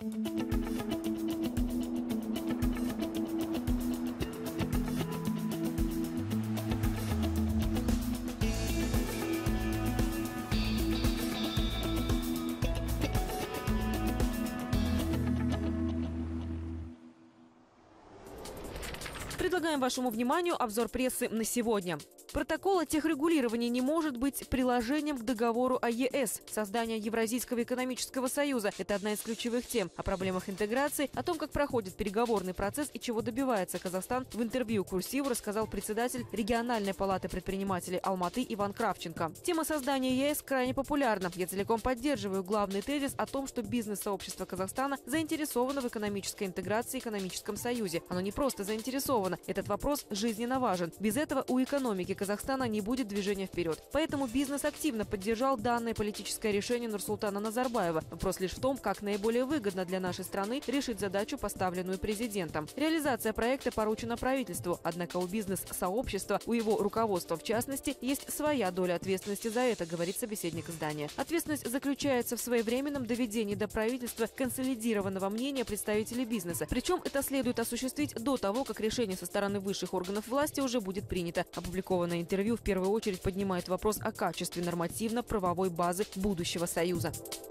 Предлагаем вашему вниманию обзор прессы на сегодня. Протокол о техрегулировании не может быть приложением к договору о ЕС. Создание Евразийского экономического союза – это одна из ключевых тем. О проблемах интеграции, о том, как проходит переговорный процесс и чего добивается Казахстан, в интервью «Курсиву» рассказал председатель региональной палаты предпринимателей Алматы Иван Кравченко. Тема создания ЕС крайне популярна. Я целиком поддерживаю главный тезис о том, что бизнес-сообщество Казахстана заинтересовано в экономической интеграции и экономическом союзе. Оно не просто заинтересовано. Этот вопрос жизненно важен. Без этого у экономики Казахстана не будет движения вперед. Поэтому бизнес активно поддержал данное политическое решение Нурсултана Назарбаева. Вопрос лишь в том, как наиболее выгодно для нашей страны решить задачу, поставленную президентом. Реализация проекта поручена правительству, однако у бизнес-сообщества, у его руководства в частности, есть своя доля ответственности за это, говорит собеседник издания. Ответственность заключается в своевременном доведении до правительства консолидированного мнения представителей бизнеса. Причем это следует осуществить до того, как решение со стороны высших органов власти уже будет принято. Опубликованное интервью в первую очередь поднимает вопрос о качестве нормативно-правовой базы будущего союза.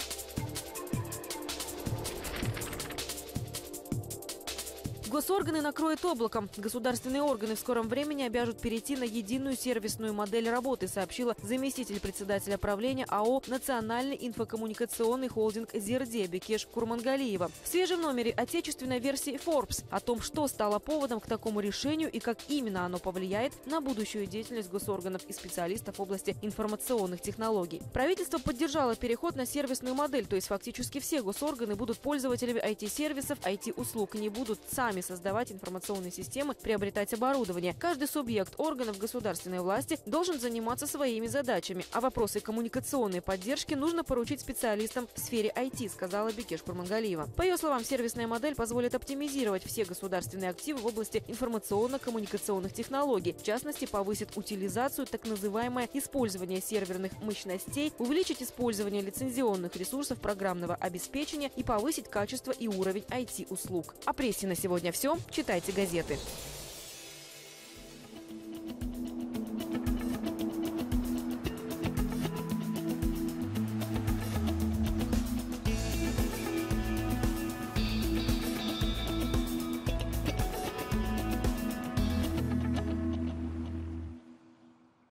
Госорганы накроют облаком. Государственные органы в скором времени обяжут перейти на единую сервисную модель работы, сообщила заместитель председателя правления АО «Национальный инфокоммуникационный холдинг Зерде» Бекеш Курмангалиева. В свежем номере отечественной версии Forbes о том, что стало поводом к такому решению и как именно оно повлияет на будущую деятельность госорганов и специалистов в области информационных технологий. Правительство поддержало переход на сервисную модель, то есть фактически все госорганы будут пользователями IT-сервисов, IT-услуг, не будут сами создавать информационные системы, приобретать оборудование. Каждый субъект органов государственной власти должен заниматься своими задачами, а вопросы коммуникационной поддержки нужно поручить специалистам в сфере IT, сказала Бекеш Курмангалиева. По ее словам, сервисная модель позволит оптимизировать все государственные активы в области информационно-коммуникационных технологий. В частности, повысит утилизацию, так называемое использование серверных мощностей, увеличить использование лицензионных ресурсов программного обеспечения и повысить качество и уровень IT-услуг. О прессе на сегодня все. Читайте газеты.